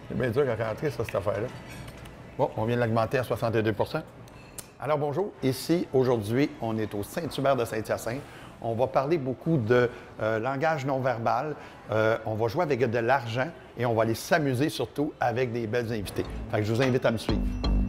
C'est bien dur à rentrer, ça, cette affaire-là. Bon, on vient de l'augmenter à 62 %. Alors, bonjour. Ici, aujourd'hui, on est au Saint-Hubert de Saint-Hyacinthe. On va parler beaucoup de langage non-verbal. On va jouer avec de l'argent et on va aller s'amuser surtout avec des belles invités. Fait que je vous invite à me suivre.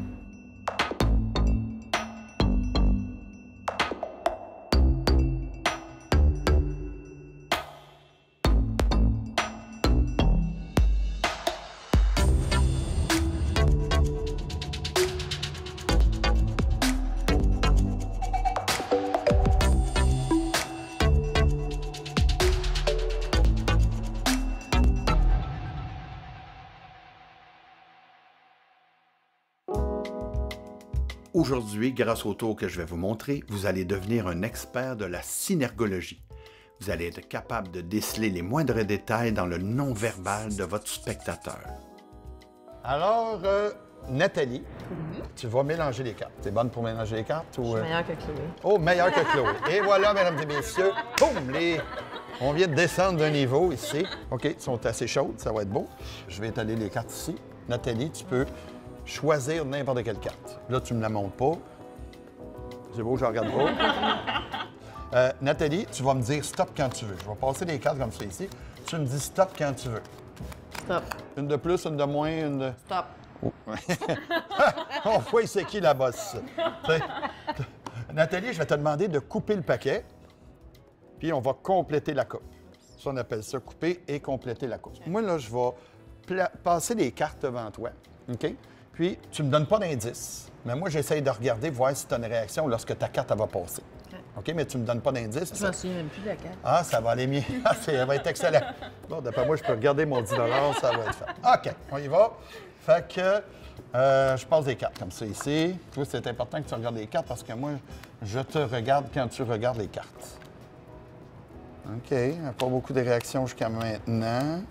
Aujourd'hui, grâce au tour que je vais vous montrer, vous allez devenir un expert de la synergologie. Vous allez être capable de déceler les moindres détails dans le non-verbal de votre spectateur. Alors, Nathalie, tu vas mélanger les cartes. T'es bonne pour mélanger les cartes? Ou, Je suis meilleure que Chloé. Oh, meilleure que Chloé. Et voilà, mesdames et messieurs, boum, on vient de descendre d'un niveau ici. OK, ils sont assez chaudes, ça va être beau. Je vais étaler les cartes ici. Nathalie, tu peux choisir n'importe quelle carte. Là, tu me la montres pas. C'est beau, je regarde pas. Nathalie, tu vas me dire stop quand tu veux. Je vais passer les cartes comme ça ici. Tu me dis stop quand tu veux. Stop. Une de plus, une de moins, une de... Stop. Oh. On voit c'est qui la bosse. Nathalie, je vais te demander de couper le paquet, puis on va compléter la coupe. Ça, on appelle ça couper et compléter la coupe. Moi, là, je vais passer les cartes devant toi, OK? Puis, tu ne me donnes pas d'indice, mais moi, j'essaye de regarder, voir si tu as une réaction lorsque ta carte, elle va passer. OK? Mais tu ne me donnes pas d'indice. Je m'en souviens même plus de la carte. Ah, ça va aller mieux. Ça va être excellent. Bon, d'après moi, je peux regarder mon 10 $, ça va être fait. OK, on y va. Fait que je passe des cartes comme ça ici. Toi, c'est important que tu regardes les cartes parce que moi, je te regarde quand tu regardes les cartes. OK, pas beaucoup de réactions jusqu'à maintenant.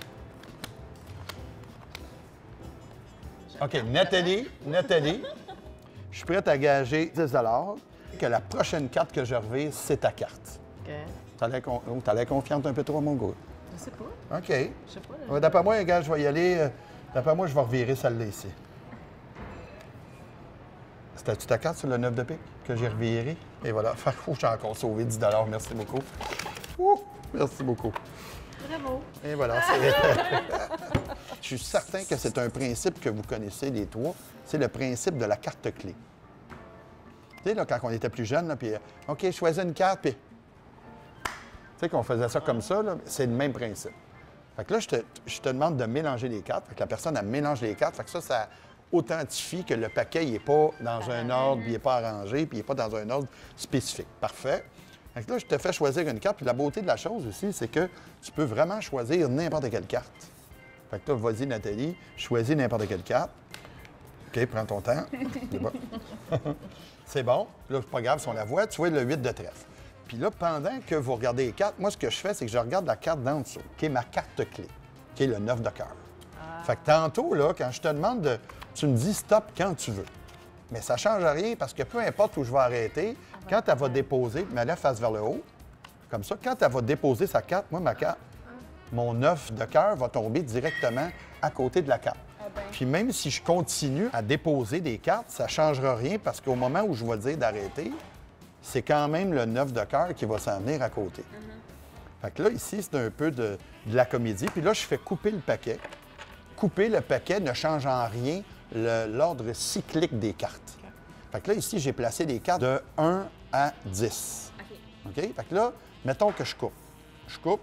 OK, Nathalie, je suis prête à gager 10 $ que la prochaine carte que je revise, c'est ta carte. OK. T'as l'air confiante un peu trop, mon gars. Je sais pas. OK. Je sais pas. D'après moi, gars, je vais y aller. D'après moi, je vais revirer celle-là ici. C'était-tu ta carte sur le 9 de pique que j'ai reviré? Et voilà. J'ai encore sauvé 10 $. Merci beaucoup. Merci beaucoup. Bravo. Et voilà. Je suis certain que c'est un principe que vous connaissez les trois. C'est le principe de la carte clé. Tu sais, là, quand on était plus jeune, puis OK, choisis une carte, puis... Tu sais, qu'on faisait ça comme ça, là, c'est le même principe. Fait que là, je te demande de mélanger les cartes. Fait que la personne, elle mélange les cartes. Fait que ça authentifie que le paquet, il n'est pas dans un ordre, puis il n'est pas arrangé, puis il n'est pas dans un ordre spécifique. Parfait. Fait que là, je te fais choisir une carte. Puis la beauté de la chose aussi, c'est que tu peux vraiment choisir n'importe quelle carte. Fait que là, vas-y, Nathalie, choisis n'importe quelle carte. OK, prends ton temps. C'est bon. C'est bon. Là, c'est pas grave si on la voit. Tu vois le 8 de trèfle. Puis là, pendant que vous regardez les cartes, moi, ce que je fais, c'est que je regarde la carte d'en dessous, qui est ma carte clé, qui est le 9 de cœur. Fait que tantôt, là, quand je te demande tu me dis stop quand tu veux. Mais ça ne change rien parce que peu importe où je vais arrêter, quand elle va déposer, mais elle face vers le haut, comme ça, quand elle va déposer sa carte, moi, ma carte, mon 9 de cœur va tomber directement à côté de la carte. Puis même si je continue à déposer des cartes, ça ne changera rien parce qu'au moment où je vais dire d'arrêter, c'est quand même le 9 de cœur qui va s'en venir à côté. Fait que là, ici, c'est un peu de la comédie. Puis là, je fais couper le paquet. Couper le paquet ne change en rien l'ordre cyclique des cartes. Fait que là, ici, j'ai placé des cartes de 1 à 10. OK? Fait que là, mettons que je coupe. Je coupe.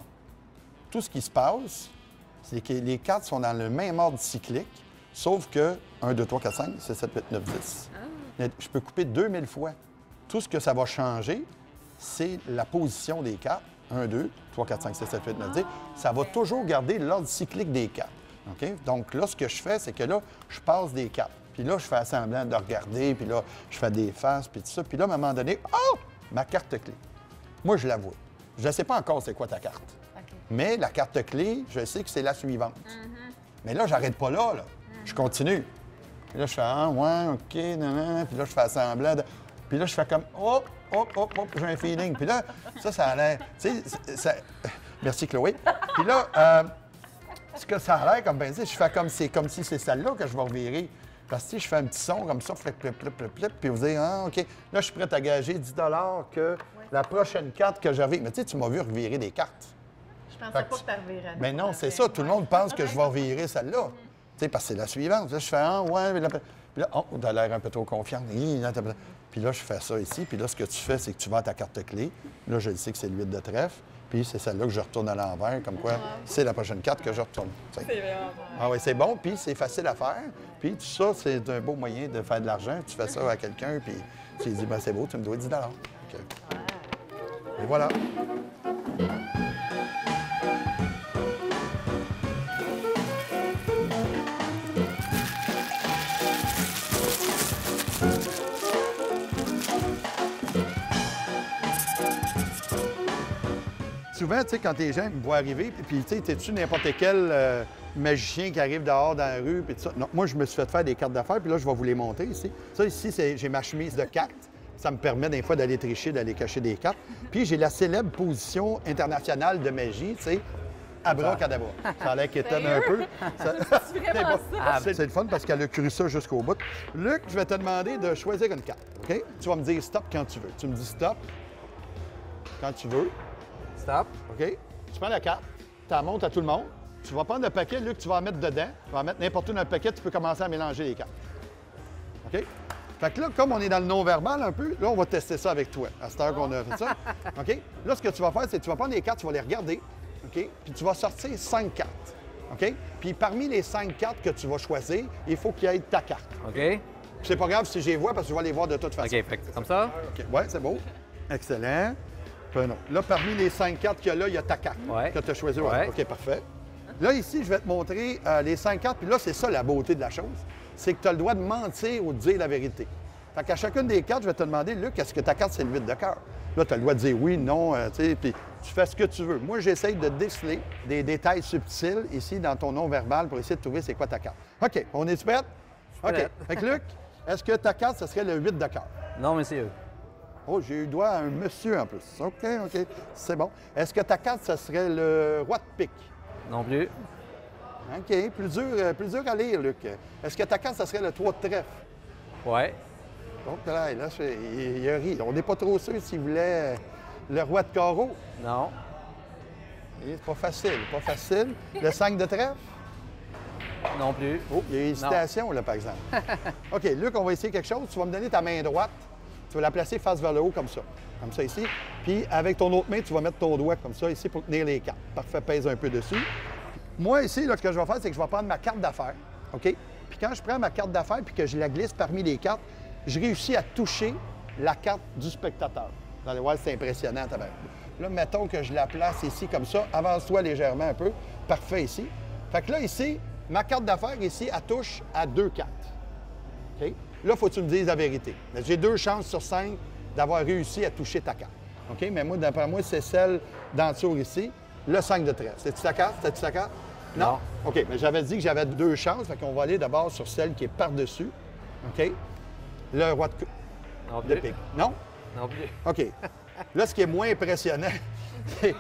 Tout ce qui se passe, c'est que les cartes sont dans le même ordre cyclique, sauf que 1, 2, 3, 4, 5, 6, 7, 8, 9, 10. Je peux couper 2000 fois. Tout ce que ça va changer, c'est la position des cartes. 1, 2, 3, 4, 5, 6, 7, 8, 9, 10. Ça va toujours garder l'ordre cyclique des cartes. OK? Donc là, ce que je fais, c'est que là, je passe des cartes. Puis là, je fais semblant de regarder, puis là, je fais des faces, puis tout ça. Puis là, à un moment donné, oh! Ma carte clé. Moi, je la vois. Je ne sais pas encore c'est quoi ta carte. Okay. Mais la carte clé, je sais que c'est la suivante. Mais là, j'arrête pas là. Je continue. Puis là, je fais ah, ouais, OK, nan. Puis là, je fais semblant de... Puis là, je fais comme hop, j'ai un feeling. Puis là, ça a l'air. Tu sais, ça... Merci, Chloé. Puis là, ce que ça a l'air comme benzine, je fais comme si c'est celle-là que je vais revirer. Parce que si je fais un petit son comme ça, flip, flip, flip, flip, flip, puis vous dites, ah, OK, là, je suis prêt à gager 10 que la prochaine carte que j'arrive. Mais tu sais, tu m'as vu revirer des cartes. Je pensais pas que tu revirais. Mais non, c'est ça. Tout le monde pense que je vais revirer celle-là. Tu sais, parce que c'est la suivante. Là, je fais, ah, ouais, mais là, puis là, oh, t'as l'air un peu trop confiant. Puis là, je fais ça ici. Puis là, ce que tu fais, c'est que tu vas à ta carte clé. Là, je le sais que c'est le 8 de trèfle. Puis c'est celle-là que je retourne à l'envers, comme quoi c'est la prochaine carte que je retourne. C'est vraiment bon. Ah oui, c'est bon, puis c'est facile à faire. Puis tout ça, c'est un beau moyen de faire de l'argent. Tu fais ça à quelqu'un, puis tu lui dis, ben c'est beau, tu me dois 10 OK. Et voilà. Souvent, tu sais, quand les gens me voient arriver, puis tu sais, t'es-tu n'importe quel magicien qui arrive dehors dans la rue, puis tout ça? Non, moi, je me suis fait faire des cartes d'affaires, puis là, je vais vous les montrer ici. Ça, ici, j'ai ma chemise de cartes. Ça me permet des fois d'aller tricher, d'aller cacher des cartes. Puis j'ai la célèbre position internationale de magie, tu sais, abracadabra. Ça a l'air qu'étonne un peu. C'est le fun parce qu'elle a cru ça jusqu'au bout. Luc, je vais te demander de choisir une carte, OK? Tu vas me dire stop quand tu veux. Tu me dis stop quand tu veux. Stop. OK? Tu prends la carte, tu la montres à tout le monde. Tu vas prendre le paquet, Luc, tu vas en mettre dedans. Tu vas en mettre n'importe où dans le paquet, tu peux commencer à mélanger les cartes. OK? Fait que là, comme on est dans le non-verbal un peu, là, on va tester ça avec toi, à cette heure qu'on a fait ça. OK? Là, ce que tu vas faire, c'est que tu vas prendre les cartes, tu vas les regarder, OK? Puis tu vas sortir 5 cartes. OK? Puis parmi les 5 cartes que tu vas choisir, il faut qu'il y ait ta carte. OK. Puis c'est pas grave si je les vois parce que je vais les voir de toute façon. OK, fait que comme ça? OK. Ouais, c'est beau. Excellent. Non. Là, parmi les 5 cartes qu'il y a là, il y a ta carte que tu as choisie. Ouais. OK, parfait. Là, ici, je vais te montrer les 5 cartes. Puis là, c'est ça la beauté de la chose. C'est que tu as le droit de mentir ou de dire la vérité. Fait qu'à chacune des cartes, je vais te demander, Luc, est-ce que ta carte, c'est le 8 de cœur? Là, tu as le droit de dire oui, non, tu sais, puis tu fais ce que tu veux. Moi, j'essaye de déceler des détails subtils ici dans ton non-verbal pour essayer de trouver c'est quoi ta carte. OK, on est prêt? OK. Fait que Luc, est-ce que ta carte, ce serait le 8 de cœur? Non, monsieur. Oh, j'ai eu droit à un monsieur en plus. OK, OK. C'est bon. Est-ce que ta carte, ce serait le roi de pique? Non plus. OK. Plus dur à lire, Luc. Est-ce que ta carte, ce serait le 3 de trèfle? Ouais. Donc là, il a ri. On n'est pas trop sûr s'il voulait le roi de carreau. Non. C'est pas facile, pas facile. Le 5 de trèfle? Non plus. Oh, il y a une hésitation, là, par exemple. OK, Luc, on va essayer quelque chose. Tu vas me donner ta main droite. Tu vas la placer face vers le haut, comme ça ici. Puis avec ton autre main, tu vas mettre ton doigt comme ça ici pour tenir les cartes. Parfait, pèse un peu dessus. Moi, ici, là, ce que je vais faire, c'est que je vais prendre ma carte d'affaires, OK? Puis quand je prends ma carte d'affaires puis que je la glisse parmi les cartes, je réussis à toucher la carte du spectateur. Vous allez voir, c'est impressionnant. Là, mettons que je la place ici comme ça. Avance-toi légèrement un peu. Parfait ici. Fait que là, ici, ma carte d'affaires, ici, elle touche à 2 cartes. OK? Là, il faut que tu me dises la vérité. J'ai 2 chances sur 5 d'avoir réussi à toucher ta carte. OK? Mais moi, d'après moi, c'est celle d'en dessous ici, le 5 de trèfle. C'est-tu ta carte? C'est-tu ta carte? Non. OK, mais j'avais dit que j'avais 2 chances. Fait qu'on va aller d'abord sur celle qui est par-dessus. OK? Le roi de pique. Non? Non plus. OK. Là, ce qui est moins impressionnant, c'est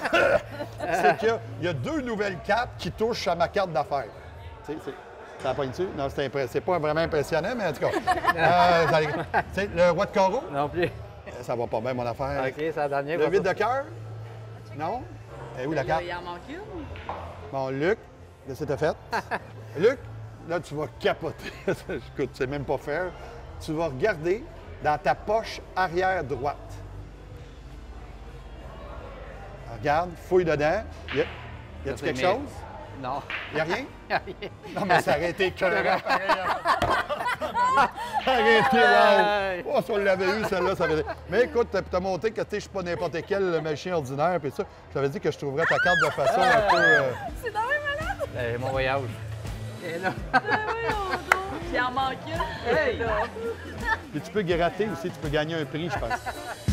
qu'il y a 2 nouvelles cartes qui touchent à ma carte d'affaires. Tu sais, ça pogne dessus? Non, c'est pas vraiment impressionnant, mais en tout cas. Le roi de carreau? Non plus. Ça va pas bien, mon affaire. OK, c'est la dernière. Le 8 de cœur? Non? Et où la carte? Il en manque une. Bon, Luc, qu'est-ce que t'as fait? Luc, là, tu vas capoter. Écoute, c'est même pas faire. Tu vas regarder dans ta poche arrière droite. Regarde, fouille dedans. Y a-tu quelque chose? Non. Il n'y a rien? Il y a rien. Non, mais ça aurait été écœurant. Ça aurait été wow! Oh, si on l'avait eu, celle-là, ça aurait été... Mais écoute, t'as montré que je suis pas n'importe quel machin ordinaire, puis ça, je t'avais dit que je trouverais ta carte de façon un peu... C'est dans le malade! Mon voyage. Et là. Il en manque une. Hey! Puis tu peux gratter aussi, tu peux gagner un prix, je pense.